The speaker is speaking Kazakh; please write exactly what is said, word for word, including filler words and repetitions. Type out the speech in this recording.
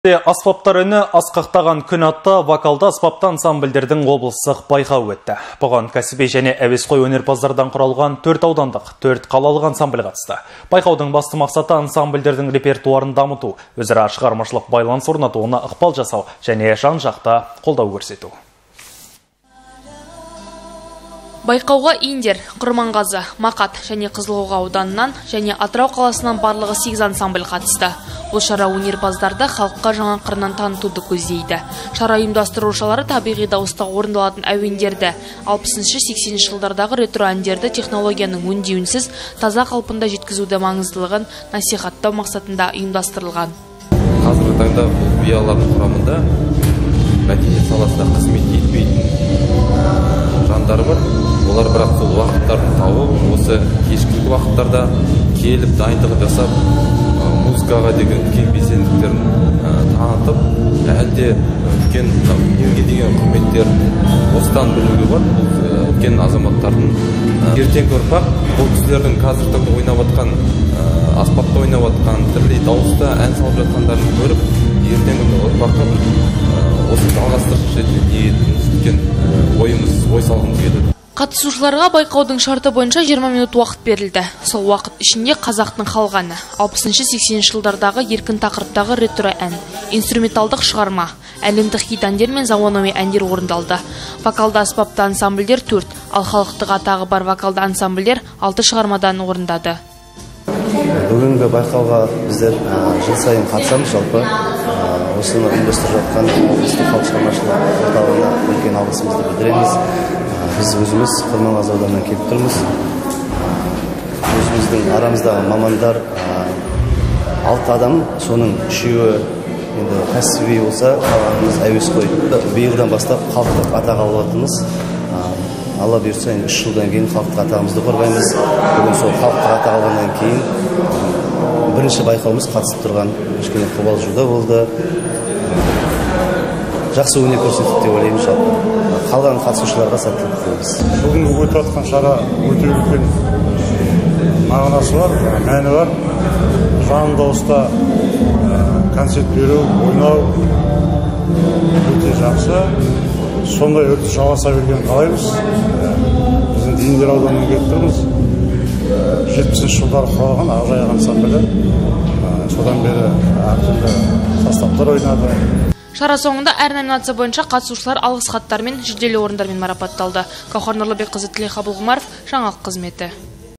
Аспаптар үні асқақтаған күн атты вокалды аспапты ансамбльдердің облыстық байқауы өтті. Бұған кәсіби және әуесқой өнерпаздардан құралған төрт аудандық, төрт қалалық ансамбль қатысты. Байқаудың басты мақсаты ансамбльдердің репертуарын дамыту, өзара шығармашылық байланыс орнатуына ықпал жасау және жан-жақты қолдау көрсету. Байқауға Индер, Құрманғазы, Мақат және Қызылқоға ауданынан және Атырау қаласынан барлығы сегіз ансамбль қатысты. Бұл шара өнерпаздарды халыққа жаңа қырынан танытуды көздейді. Шара ұйымдастырушылары табиғи дауыста орындалатын әуендерді, алпысыншы сексенінші жылдардағы ретро әндерді технологияның өңдеуінсіз таза қалпында жеткізуді маңыздылығын насихаттау мақсатында ұйымдастырылған. Қазіргі таңда бұл биялардың құрамында мәдениет саласында қызмет етпейтін жандар бар. Олар бірақ сол уақыттарын тауып, осы кешкі уақыттарда келіп дайындығын жасап, музыкаға деген үлкен белсенділіктерін танытып, әлде үлкен өнерге деген құрметтерін осыдан білуге бар. Бұл үлкен азаматтардың ертеңгі ұрпақ, бұл кісілердің қазіргі таңда ойнап жатқан, аспапта ойнап жатқан, түрлі дауыста ән салып жатқандарын көріп, ертеңгі ұрпаққа осы жалғастырып ниетіміз, үлкен ойымыз, ой салғымыз келеді. Қатысушыларға байқаудың шарты бойынша жиырма минут уақыт берілді. Сол уақыт ішінде қазақтың халық әні, алпысыншы сексенінші жылдардағы еркін тақырыптағы ретро ән, инструменталдық шығарма, әлемдік хит әндер мен заманауи әндер орындалды. Вокалды аспапты ансамбльдер төрт, ал халықтық атағы бар вокалды ансамбльдер алты шығармадан орындады. Бүгінгі байқауға біздер жыл сайын қатысамыз. Жалпы осыны ұйымдастырып жатқан облыстық халық шығармашылығы орталығына үлкен алғысымызды білдіреміз. Біз өзіміз Құрманғазы ауданынан келіп тұрмыз. Өзіміздің арамыздағы мамандар алты адам, соның үшеуі енді кәсіби болса, қалғанымыз әуесқой. Биылдан бастап халықтық атақ алып жатырмыз. Алла бұйыртса, үш жылдан кейін халықтық атағымызды қорғаймыз. Бүгін сол халықтық атақ алғаннан кейін бірінші байқауымыз қатысып тұрған кішкене қобалжуда болды. Жақсы өнер көрсетіп деп ойлаймын жалпы. Қалған қатысушыларға сәттілік тілейміз. Бүгінгі өтіп жатқан шара өте үлкен мағынасы бар, мәні бар. Жанды дауыста концерт беру, ойнау өте жақсы. Сондай өрті жалғаса берген қалаймыз. Біздің Индер ауданынан келіп тұрмыз. жетпісінші жылдары құралған Ақжайық ансамблі. Содан бері әртүрлі составтар ойнады. Шара соңында әр номинация бойынша қатысушылар алғыс хаттармен, жүлделі орындармен марапатталды. Гауһар Нұрлыбекқызы, Тілек Абылғұмаров, жаңалық қызметі.